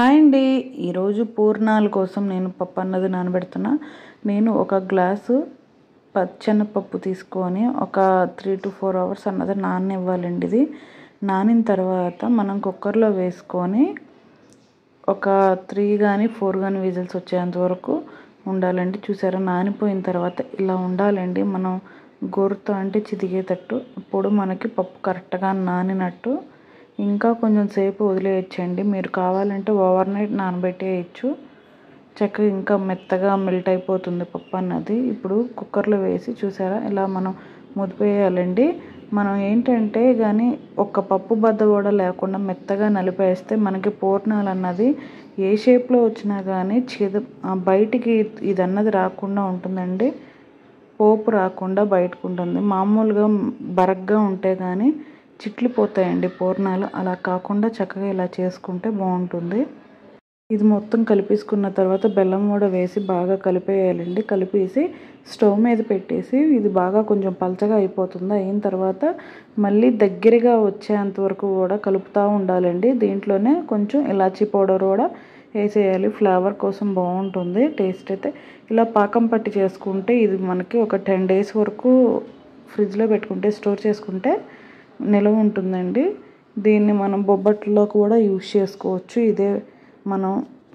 Hi అండి. ఈరోజు పూర్ణాల కోసం నేను పప్పు అన్నది నానబెడుతున్నా. నేను ఒక గ్లాసు పచ్చెనపప్పు తీసుకొని ఒక 3 to 4 అవర్స్ అన్నది నాననివ్వాలండి. ఇది నానిన తర్వాత మనం కుక్కర్లో వేసుకొని ఒక 3 కానీ 4 కానీ విజిల్స్ వచ్చేంత వరకు ఉండాలండి. చూసారా, నానిపోయిన తర్వాత ఇలా ఉండాలండి. మనం గోరుతో అంటే చితికేటట్టు. ఇప్పుడు మనకి పప్పు కరెక్ట్గా నానినట్టు. ఇంకా కొంచెం సేపు వదిలేయచ్చండి. మీరు కావాలంటే ఓవర్ నైట్ నానబెట్టేయచ్చు. చక్కగా ఇంకా మెత్తగా మెల్ట్ అయిపోతుంది పప్పు అన్నది. ఇప్పుడు కుక్కర్లో వేసి చూసారా, ఇలా మనం ముదిపేయాలండి. మనం ఏంటంటే కానీ ఒక్క పప్పు బద్ద కూడా లేకుండా మెత్తగా నలిపేస్తే మనకి పూర్ణాలు అన్నది ఏ షేప్లో వచ్చినా కానీ బయటికి ఇది అన్నది రాకుండా ఉంటుందండి. పోపు రాకుండా బయటకు ఉంటుంది. మామూలుగా బరగ్గా ఉంటే కానీ చిట్లిపోతాయండి పూర్ణాలు. అలా కాకుండా చక్కగా ఇలా చేసుకుంటే బాగుంటుంది. ఇది మొత్తం కలిపేసుకున్న తర్వాత బెల్లం కూడా వేసి బాగా కలిపేయాలండి. కలిపేసి స్టవ్ మీద పెట్టేసి ఇది బాగా కొంచెం పలచగా అయిపోతుంది. అయిన తర్వాత మళ్ళీ దగ్గరగా వచ్చేంత వరకు కూడా కలుపుతూ ఉండాలండి. దీంట్లోనే కొంచెం ఇలాచీ పౌడర్ కూడా వేసేయాలి. ఫ్లేవర్ కోసం బాగుంటుంది టేస్ట్ అయితే. ఇలా పాకం పట్టి చేసుకుంటే ఇది మనకి ఒక 10 days వరకు ఫ్రిడ్జ్లో పెట్టుకుంటే స్టోర్ చేసుకుంటే నిల్వ ఉంటుందండి. దీన్ని మనం బొబ్బట్లో కూడా యూజ్ చేసుకోవచ్చు. మనం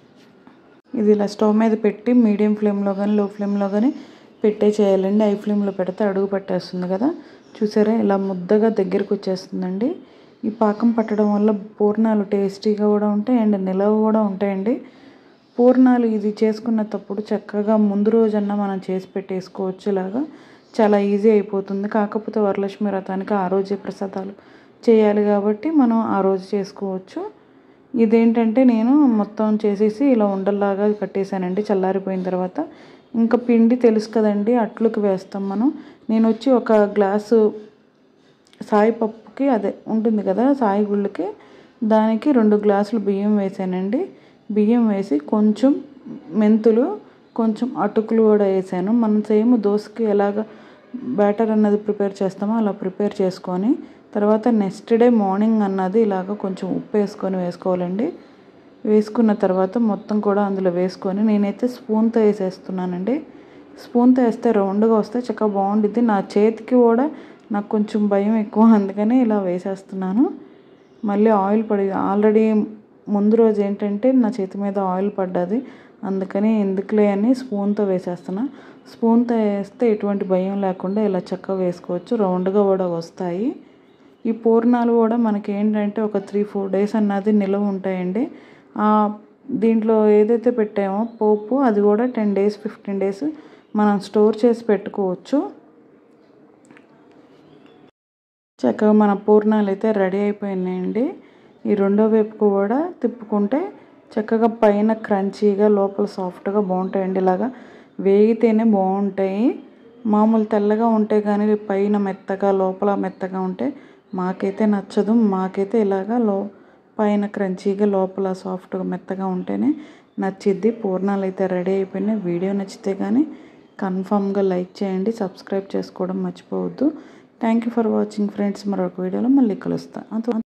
ఇది ఇలా స్టవ్ మీద పెట్టి మీడియం ఫ్లేమ్లో కానీ లో ఫ్లేమ్లో కానీ చేయాలండి. హై ఫ్లేమ్లో పెడితే అడుగు పట్టేస్తుంది కదా. చూసారా, ఇలా ముద్దగా దగ్గరికి వచ్చేస్తుందండి. ఈ పాకం పట్టడం వల్ల పూర్ణాలు టేస్టీగా కూడా ఉంటాయి అండ్ నిలవ కూడా ఉంటాయండి. పూర్ణాలు ఇది చేసుకున్నప్పుడు చక్కగా ముందు రోజన్నా మనం చేసి పెట్టేసుకోవచ్చు. ఇలాగా చాలా ఈజీ అయిపోతుంది. కాకపోతే వరలక్ష్మి వ్రతానికి ఆ రోజే ప్రసాదాలు చేయాలి కాబట్టి మనం ఆ రోజు చేసుకోవచ్చు. ఇదేంటంటే నేను మొత్తం చేసేసి ఇలా ఉండల్లాగా కట్టేశానండి. చల్లారిపోయిన తర్వాత ఇంకా పిండి తెలుసు కదండి, అట్లుకి వేస్తాం మనం. నేను వచ్చి ఒక గ్లాసు సాయి పప్పుకి అదే ఉంటుంది కదా సాయి గుళ్ళకి, దానికి 2 గ్లాసులు బియ్యం వేసానండి. బియ్యం వేసి కొంచెం మెంతులు, కొంచెం అటుకులు కూడా వేసాను. మనం సేమ్ దోశకి ఎలాగ బ్యాటర్ అన్నది ప్రిపేర్ చేస్తామో అలా ప్రిపేర్ చేసుకొని తర్వాత నెక్స్ట్ డే మార్నింగ్ అన్నది ఇలాగ కొంచెం ఉప్పు వేసుకోవాలండి. వేసుకున్న తర్వాత మొత్తం కూడా అందులో వేసుకొని నేనైతే స్పూన్తో వేసేస్తున్నానండి. స్పూన్తో వేస్తే రౌండ్గా వస్తే చక్కగా బాగుండిద్ది. నా చేతికి కూడా నాకు కొంచెం భయం ఎక్కువ, అందుకని ఇలా వేసేస్తున్నాను. మళ్ళీ ఆయిల్ ఆల్రెడీ ముందు రోజు ఏంటంటే నా చేతి మీద ఆయిల్ పడ్డది, అందుకని ఎందుకులే అని స్పూన్తో వేసేస్తున్నా. స్పూన్తో వేస్తే ఎటువంటి భయం లేకుండా ఇలా చక్కగా వేసుకోవచ్చు. రౌండ్గా కూడా వస్తాయి. ఈ పూర్ణాలు కూడా మనకి ఏంటంటే ఒక 3-4 days అన్నది నిల్వ ఉంటాయండి. దీంట్లో ఏదైతే పెట్టామో పోపు అది కూడా 10 days 15 days మనం స్టోర్ చేసి పెట్టుకోవచ్చు. చక్కగా మన పూర్ణాలు అయితే రెడీ అయిపోయినాయండి. ఈ రెండో వైపు కూడా తిప్పుకుంటే చక్కగా పైన క్రంచీగా లోపల సాఫ్ట్గా బాగుంటాయండి. ఇలాగా వేగితేనే బాగుంటాయి. మామూలు తెల్లగా ఉంటే కానీ పైన మెత్తగా లోపల మెత్తగా ఉంటే మాకైతే నచ్చదు. మాకైతే ఇలాగా పైన క్రంచీగా లోపల సాఫ్ట్గా మెత్తగా ఉంటేనే నచ్చిద్ది. పూర్ణాలు అయితే రెడీ అయిపోయినాయి. వీడియో నచ్చితే కానీ కన్ఫామ్గా లైక్ చేయండి, సబ్స్క్రైబ్ చేసుకోవడం మర్చిపోవద్దు. Thank you for watching friends. మరొక వీడియోలో మళ్ళీ కలుస్తాను.